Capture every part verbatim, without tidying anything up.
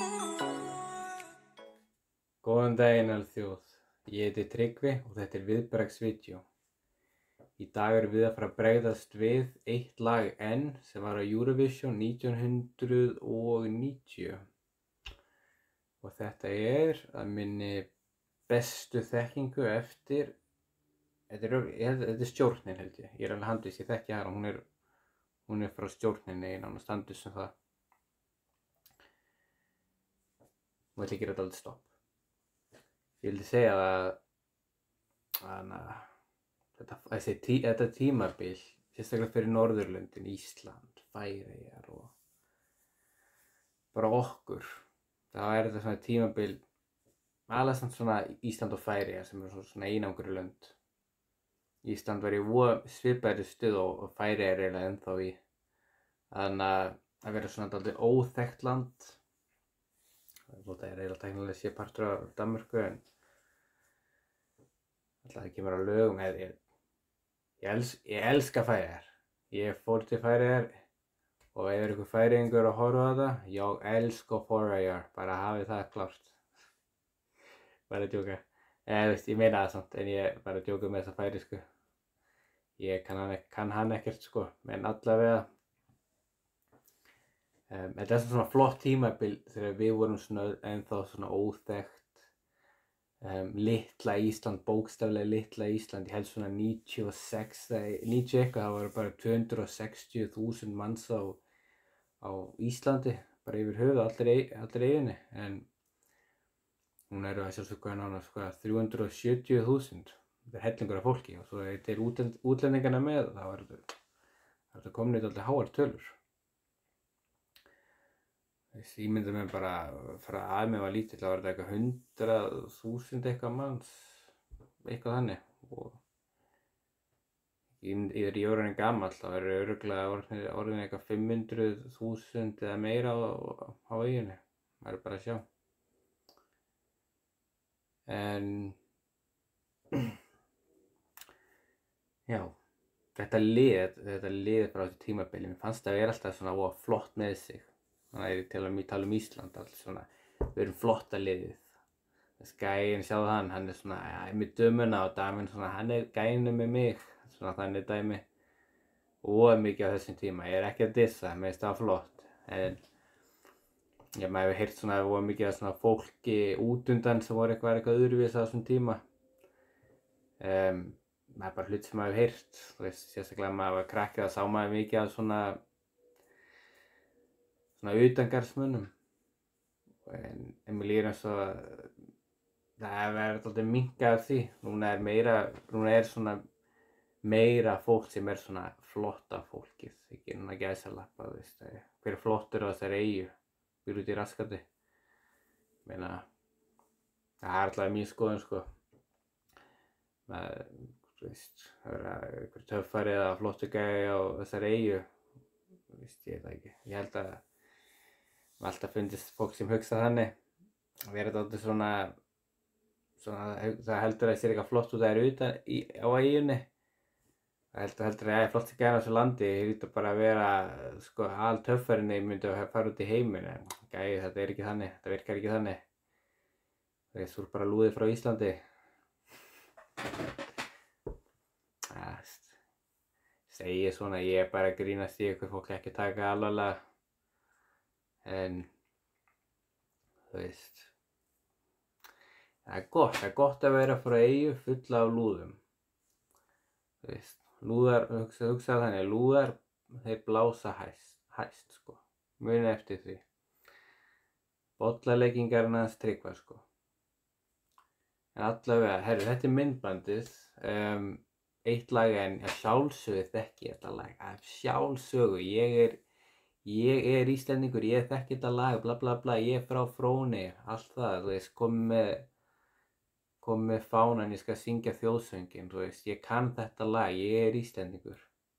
Góðan daginn, alþjóð. Ég heiti Tryggvi og þetta er VIÐBRAGÐS VÍDEÓ. Í dag erum við að fara að bregðast við Eitt Lag Enn sem var á Eurovision nítján hundruð níutíu. Og þetta er að minni bestu þekkingu eftir, þetta er, þetta er Stjórnin held ég. Ég er alveg handviss, ég þekki hana, hún er, hún er frá Stjórninni, nánast handviss um það. Nú ætla ég að gera þetta aldrei stopp. Ég vildi segja að, að þetta, þessi tí, þetta tímabil, sérstaklega fyrir Norðurlöndin, Ísland, Færeyjar og bara okkur, þá er þetta svona tímabil, alveg samt svona Ísland og Færeyjar sem eru svona einangri lönd. Ísland var í svipaðri stuð og Færeyjar er eiginlega ennþá í. Þannig að vera svona dálítið óþekkt land. Það er eiginlega tæknilega sé partur af Danmörku en alltaf það kemur á lögum. Ég, ég, ég, els, ég elska Færeyjar. Ég fór til Færeyjar og ef er ykkur færeyingur að horfa á þetta, ég elska Færeyjar, bara hafið það klárt. Bara að djóka. Eða veist, ég meina það samt, en ég bara að djóka með þessa færeysku. Ég kann hann, kann hann ekkert sko, en allavega. Um, þetta er svona flott tímabil þegar við vorum svona ennþá svona óþekkt. Um, litla Ísland, bókstaflega litla Ísland, ég held svona níutíu og sex, níutíu eitthvað, það voru bara tvö hundruð sextíu þúsund manns á, á Íslandi, bara yfir höfuð, allir, allir eyjunni, en hún eru að sjálfsögðu nánast sko, þrjú hundruð sjötíu þúsund, þetta er hellingur af fólki og svo er þetta útlend, útlendingarna með, þá er þetta komin í dálítið háar tölur. Ég myndi mér bara frá að mér var lítill, þá var þetta eitthvað hundrað þúsund eitthvað manns, eitthvað þannig. Og ég er í orðin gamall, þá er örugglega orðin, orðin eitthvað fimm hundruð þúsund eða meira á, á eyjunni. Það er bara að sjá. En já, þetta lið, þetta lið frá þessu tímabili, mér fannst það að vera alltaf svona ó, flott með sig. Þannig að ég til að tala um Ísland, alls svona, við erum flotta liðið. Þessi gæinn, sjáðu hann, hann er svona, já, ég er með dömuna og daminn svona, hann er gæinn með mig, svona þannig dæmi. Og mikið á þessum tíma, ég er ekki að dissa, mér finnst það flott. En ég maður hefur heyrt svona, og mikið af svona fólki út undan sem voru eitthvað, eitthvað öðruvís á þessum tíma. Um, það er bara hlut sem maður hefur heyrt, þú veist, sérstaklega maður var krakkið að sá maður mikið af svona svona utangarðsmönnum en, en mér líður eins og það verður alltaf minnkað af því. Núna er meira, núna er svona meira fólk sem er svona flotta fólkið, ekki núna gæsalappa, þú veist, hver er flottur á þessari eyju, býr út í raskati. Meina, það er alltaf mín skoðun sko. Maður, þú veist, það er einhver töffari eða flottur gæi á þessari eyju, þú veist, ég veit það ekki. Ég held að alltaf fundist fólk sem hugsa þannig og verður þetta svona, svona það heldur að það sé eitthvað flott út að það er utan í, á eyjunni. Það heldur, heldur að það er flott sem gæði á þessu landi, ég hýttu bara að vera sko altöffarinn ég myndi að fara út í heiminn en gæði þetta er ekki þannig, þetta virkar ekki þannig. Það er svo bara lúðið frá Íslandi. Það segi ég svona, ég er bara að grínast í ykkur fólk ekki taka alvarlega. En, þú veist, það er gott, það er gott að vera frá eyju fulla af lúðum. Þú veist, lúðar, hugsa, hugsa þannig, lúðar, þeir blása hæst, hæst, sko. Muni eftir því. Bollaleggingarinn hans Tryggva, sko. En allavega, herru, þetta er myndbandið, um, Eitt Lag Enn, að sjálfsögðu þekki ég þetta lag, að sjálfsögðu, ég er Ég er Íslendingur, ég þekki þetta lag, bla bla bla, ég er frá Fróni, allt það, þú veist, kom með, kom með fánan, ég skal syngja þjóðsönginn, þú veist, ég kann þetta lag, ég er Íslendingur.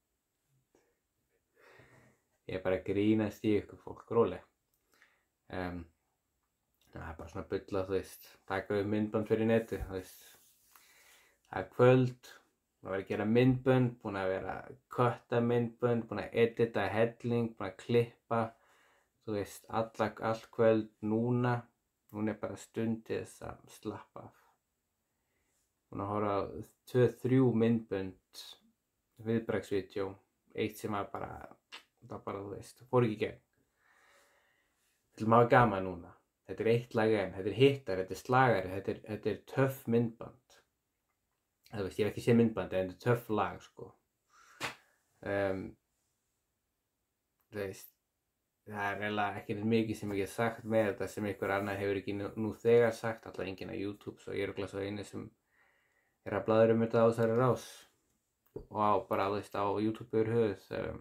Ég er bara að grínast í ykkur fólk, róleg. Um, það er bara svona bulla, þú veist, taka upp myndband fyrir neti, þú veist. Það er kvöld. Búin að vera að gera myndbönd, búin að vera að kötta myndbönd, búin að edita helling, búin að klippa, þú veist, alla, all kvöld núna, hún er bara stund til þess að slappa af. Hún að horfa á tvö, þrjú myndbönd, viðbragðsvídeó, eitt sem var bara, það bara, þú veist, fór ekki í gegn. Við ætlum að hafa gaman núna. Þetta er Eitt Lag Enn, þetta er hittar, þetta er slagari, þetta er, þetta er töff myndband. Það veist, ég hef ekki séð myndbandi, en þetta er töff lag, sko. Um, þú veist, það er eiginlega ekki mikið sem ég get sagt með þetta sem einhver annar hefur ekki nú, nú þegar sagt, alltaf enginn á YouTube, svo ég er örugglega svo eini sem er að blaðra um þetta á þessari rás og á bara, þú veist, á YouTube yfir höfuð. Um,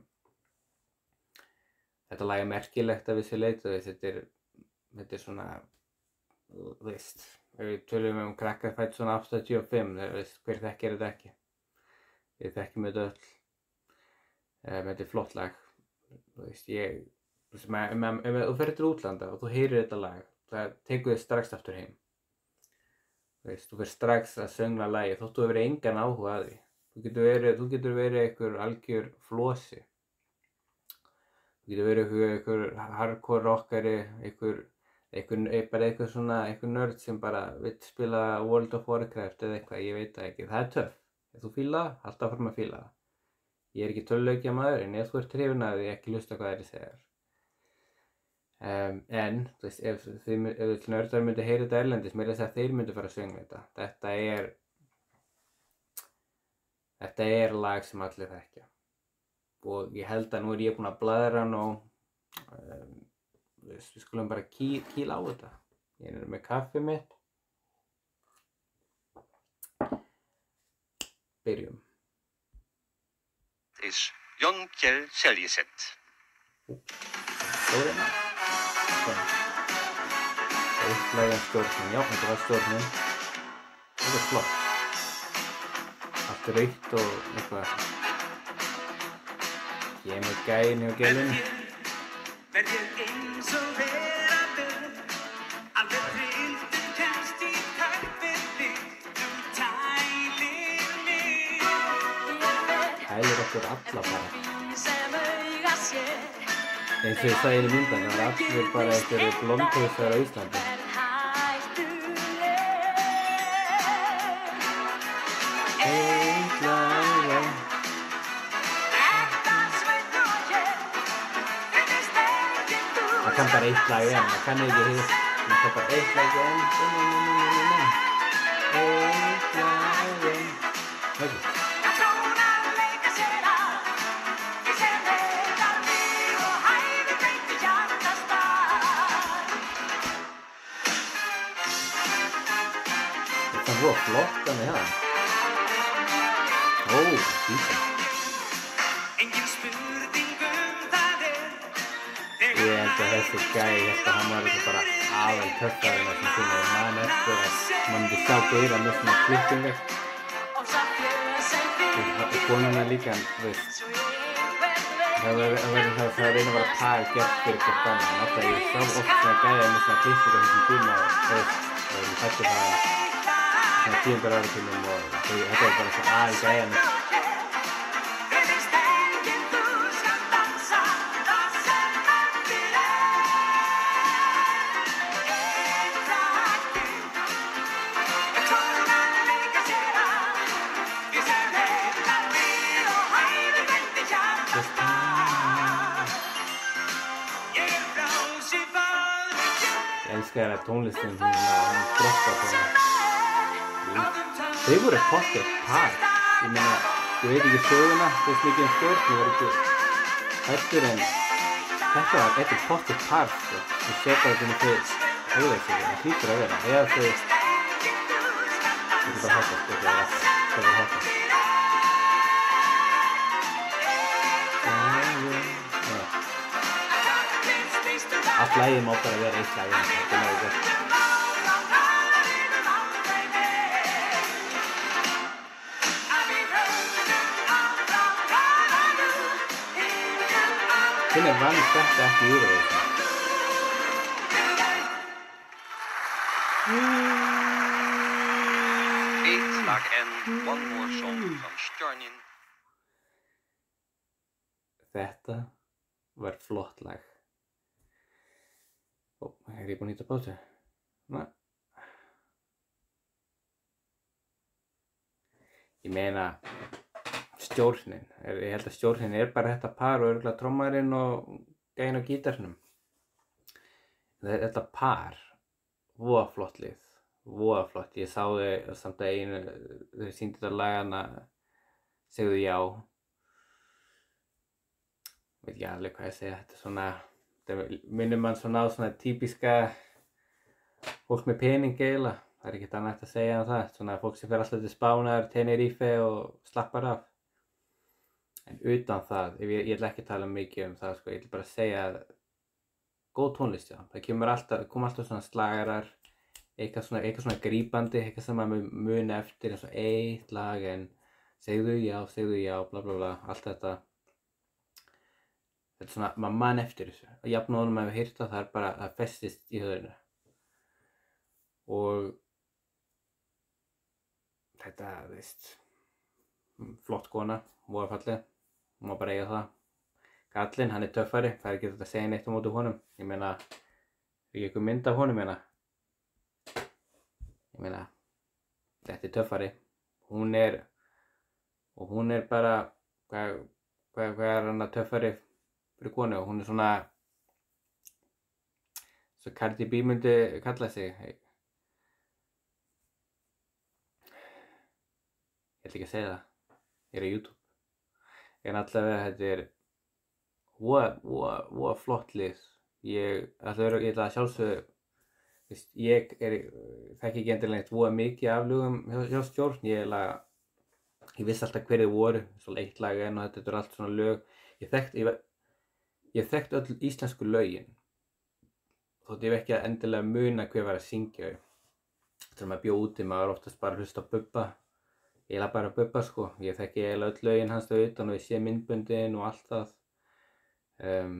þetta lag er merkilegt að vissu leyti, þú veist, þetta er, þetta er svona, þú veist, við tölum um krakkar fædd svona áttatíu og fimm, þú veist, hver þekkir þetta ekki? Við þekkjum þetta öll. Um, þetta er flott lag, þú veist, ég, ef þú ferð til útlanda og þú heyrir þetta lag, það tekur þig strax aftur heim. Þú veist, þú ferð strax að söngla lagið þótt þú hefur engan áhuga að því. Þú getur verið, þú getur verið einhver algjör flosi. Þú getur verið einhver, einhver hardcore rockari, einhver, einhver, bara einhver svona, einhver nörd sem bara vill spila World of Warcraft eða eitthvað, ég veit það ekki. Það er töff. Ef þú fíla það, haltu áfram að fíla það. Ég er ekki töluleikja maður, en ef þú ert hrifinn af því, ekki hlusta hvað þeir segja. Um, en, þú veist, ef, þið, ef nördar myndi heyra þetta erlendis, mér er þess að þeir myndi fara að söngla þetta. Þetta er, þetta er lag sem allir þekkja. Og ég held að nú er ég búinn að blaðra hann og um, við skulum bara ký, kýla á þetta. Ég er með kaffið mitt. Byrjum. Is Jónkjell Seljeseth. Stóri. Eitt Lag Enn Stjórnin, já, þetta var Stjórnin. Þetta er flott. Allt rautt og eitthvað. Ég er með gæinn hjá gælunni. Verð ég eins og vera vel, alveg trylltur kemst í takt við þig, þú tælir mig. Tælir okkur alla bara. Eins og ég sagði í myndan, það er allir bara einhverjir blondhausar á Íslandi. Eitt lag enn. Það kann bara eitt lag enn, það kann ekki hitt. Það kann bara eitt lag enn. Eitt lag enn. Hörðu. Það var flott að með það. Ó, fíta. Engin spurning um það er. Ég held að þessi gæi, ég held að hann var ekki bara aðal töffarinn sem finna í mann eftir að mann myndi sjá gauðra með svona klippingar. Og konuna líka, veist, það verður það að reyna að vera par gert fyrir hvort annað. En alltaf ég sá oft svona gæja með svona klippingar þessum tíma og veist, og ég hætti það svona tíundar áratugum og þetta var bara svona aðeins gæjanum. Ég elska þér að tónlistin hún, hún droppar svona. Þau voru pottþétt par. Ég meina, ég veit ekki söguna, þú veist mikið um Stjórn, ég var ekki hættur en þetta var eitthvað pottþétt par, sko. Þú sér bara hvernig þau höfðu sig, það hlýtur að vera. Eða þau, ég er bara hættast, þetta var allt, það var hættast. Allt lagið má bara vera eitt lag enn, þetta er náðu gott. Hvernig vann þetta ekki í Eurovision? Eitt Lag Enn, one more song from Stjórnin. Þetta var flott lag. Ó, er ég búinn að nýta pásu? Nei. Ég meina, stjórnin. Ég held að stjórnin er bara þetta par og örugglega trommarinn og gæinn á gítarnum. Þetta par, voða flott lið. Voða flott. Ég sá þau samt að einu, þau sýndu þetta lagana, segðu já. Veit ekki alveg hvað ég segja, þetta er svona, þetta minnir mann svona á svona típiska fólk með pening eiginlega. Það er ekkert annað hægt að segja um það, svona fólk sem fer alltaf til Spánar, Tenerife og slappar af. En utan það, ég, ég ætla ekki að tala mikið um það, sko, ég ætla bara að segja að góð tónlist, já. Það kemur alltaf, kom alltaf svona slagarar, eitthvað svona, eitthvað svona grípandi, eitthvað sem maður muni eftir eins og Eitt Lag Enn, segðu já, segðu já, bla bla bla, allt þetta. Þetta er svona, maður man eftir þessu. Og jafnóðum maður hefur heyrt það, það er bara, það festist í höfðinu. Og þetta, þú veist, flott kona, voða falleg, hún má bara eiga það. Gallinn, hann er töffari, það er ekki þetta að segja neitt á móti honum. Ég meina, er ekki einhver mynd af honum, ég meina. Ég meina, þetta er töffari. Hún er, og hún er bara, hvað, hvað, hvað er hann að töffari fyrir konu? Hún er svona, svo Cardi B myndi kalla sig. Ég ætla ekki að segja það, ég er á YouTube. En allavega þetta er voða, voða, voða flott lið. Ég ætla að, ég ætla að sjálfsögðu, veist, ég er, þekki ekki endilega neitt voða mikið af lögum hjá, hjá Stjórn. Ég er að, ég vissi alltaf hverju voru, svona Eitt Lag Enn og þetta er allt svona lög. Ég þekkti, ég, ég þekkti öll íslensku lögin. Þótt ég hef ekki að endilega muna hver var að syngja þau. Þegar maður bjó úti, maður var oftast bara að hlusta á Bubba. Eiginlega bara Bubba, sko. Ég þekki eiginlega öll lögin hans þau utan og ég sé myndböndin og allt það. Um,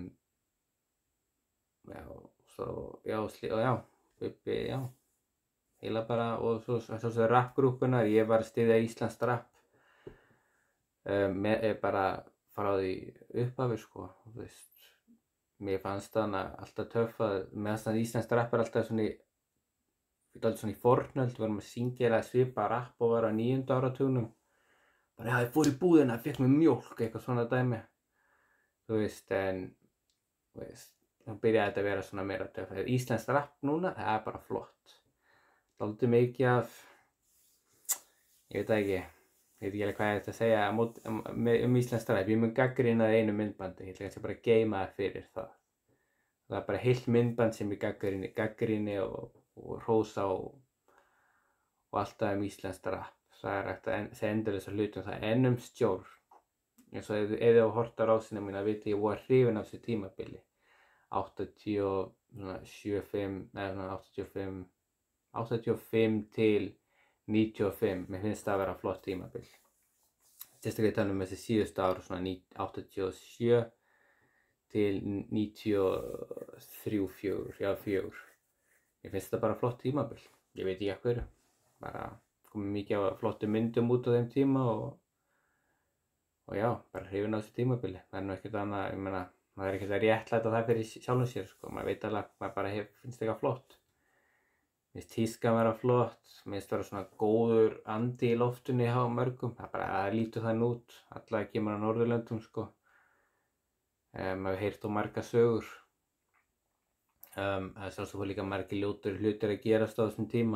já, svo, já, sli, og já, Bubbi, já. Eiginlega bara, og svo, svo, svo Rabb-grúpunar, ég var að styðja íslenskt Rabb. Um, með, bara frá því upphafi, sko, þú veist. Mér fannst hana alltaf töff að, meðan þannig íslenskt Rabb er alltaf svona í, við erum svona í fornöld, við varum að syngja eða svipa Rabb og var á níunda áratugnum. Bara, já, ég fór í búðina, fekk mér mjólk, eitthvað svona dæmi. Þú veist, en, þú veist, þá byrjaði þetta að vera svona meira töff. Íslenskt Rabb núna, það er bara flott. Dálítið mikið af, ég veit ekki, ég veit ekki alveg hvað ég ætti að segja um, um, um íslenskt Rabb. Ég mun gagnrýna einu myndbandi, ég ætla kannski bara að geyma það fyrir það. Það er bara heilt myndband sem ég gagnrýni, gagnrýni og og hrósa og, og alltaf um íslenskt Rabb. Það er hægt að segja endalaust af hlutum það. En um Stjórn, eins og ef, ef þú horft á rásina mína, viti ég var hrifinn af þessu tímabili. áttatíu og sjö, fimm, neða áttatíu og fimm, áttatíu og fimm til níutíu og fimm. Mér finnst það að vera flott tímabil. Sérstaklega tala um þessi síðustu ár, svona áttatíu og sjö til níutíu og þrjú, fjögur, já fjögur. Mér finnst þetta bara flott tímabil. Ég veit ekki af hverju. Bara komið mikið af flottum myndum út á þeim tíma og, og já, bara hrifinn á þessu tímabili. Það er nú ekkert annað, ég meina, maður er ekkert að réttlæta það fyrir sjálfum sér, sko. Maður veit alveg, maður bara hef, finnst eitthvað flott. Mér finnst tískan vera flott, mér finnst vera svona góður andi í loftunni hjá mörgum. Það er bara, það lítur þannig út. Allavega kemur á Norðurlöndum, sko. Um, maður heyrt á marga sögur. Um, það er sjálfsög líka margir ljótur hlutir að gerast á þessum tíma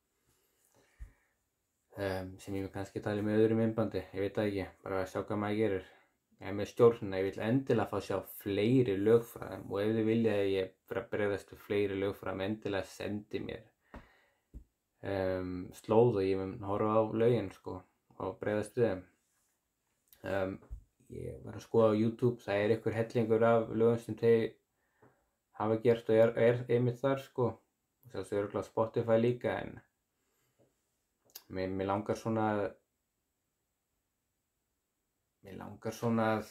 um, sem ég vil kannski tala með öðrum myndbandi, ég veit það ekki, bara að sjá hvað maður gerir. En með Stjórnina, ég vil endilega fá að sjá fleiri lög frá þeim og ef þið vilja að ég bara bregðast við fleiri lög frá þeim, endilega sendi mér um, slóð og ég mun horfa á lögin, sko, og bregðast við þeim. Um, ég var að skoða á YouTube, það er einhver hellingur af lögum sem þeir hafa gert og er, er einmitt þar, sko. Þess að örugglega Spotify líka, en mér, mér langar svona að mér langar svona að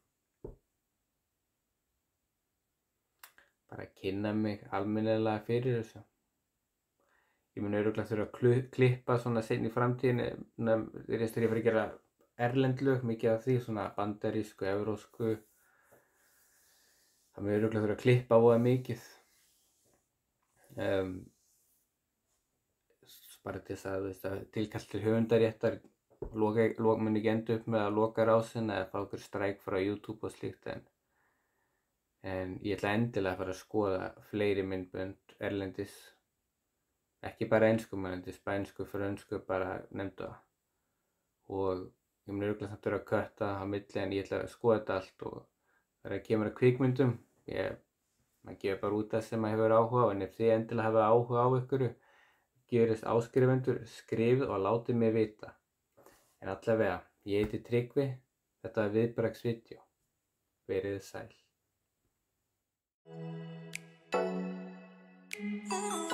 bara að kynna mig almennilega fyrir þessu. Ég mun örugglega þurfa að klippa svona seinna í framtíðinni, þegar ég fyrir að gera erlend lög, mikið af því, svona bandarísku, evrósku. Það mun örugglega þurfa að klippa á það mikið. um, bara til þess að, þú veist, að tilkall til höfundaréttar loka, loka, mun ekki enda upp með að loka rásin eða fá okkur stræk frá YouTube og slíkt, en en ég ætla endilega að fara að skoða fleiri myndbönd erlendis, ekki bara ensku, myndbönd, spænsku, frönsku, bara nefndu það. Og ég mun örugglega samt vera að kötta á milli, en ég ætla að skoða þetta allt. Og þegar það kemur að kvikmyndum, ég maður gefur bara út það sem maður hefur áhuga á, en ef þið endilega hafa áhuga á ykkur, gerist áskrifendur, skrifið og látið mig vita. En allavega, ég heiti Tryggvi, þetta er VIÐBRAGÐS VÍDEÓ. Verið sæl. Ooh.